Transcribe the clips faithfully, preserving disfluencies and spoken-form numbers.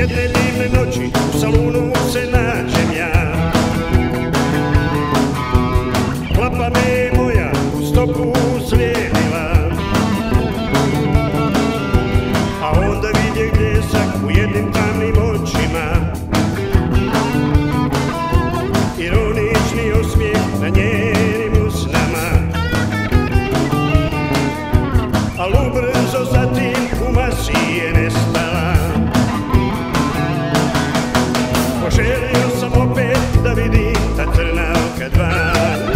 Jedne divne noći u salunu se nađem ja. Klapa me je moja u stopu slijedila, a onda vidje bljesak u jednim tamnim očima, ironični osmijeh na njenim usnama. Al ubrzo zatim u masi je nestala. Poželio sam opet da vidim ta crna oka dva.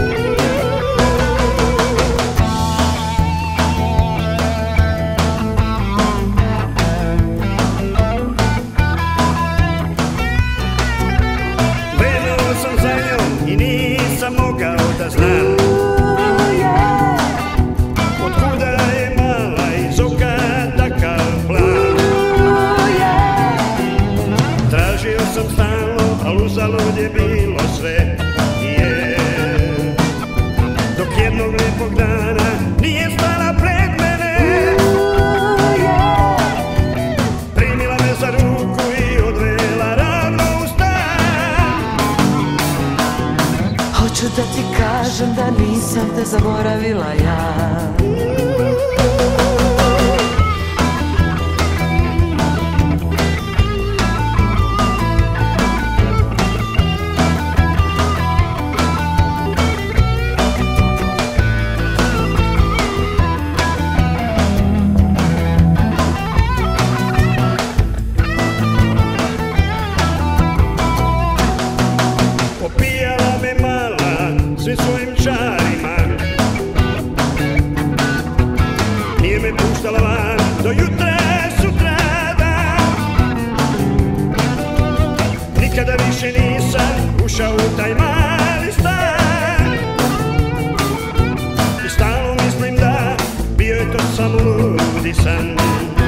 Krenuo sam za njom i nisam mogao da znam otkuda je mala iz oka takav plan. Tražio sam stalno, al uzalud je bilo sve, yeah. Dok jednog lijepog dana nije stala pred mene, primila me za ruku i odvela ravno u stan. Hoću da ti kažem da nisam te zaboravila ja. Opijala me mala svim svojim čarima, nije me puštala van do jutra sutradan. Nikada više nisam ušao u taj mali stan i stalno mislim da bio je to samo ludi san.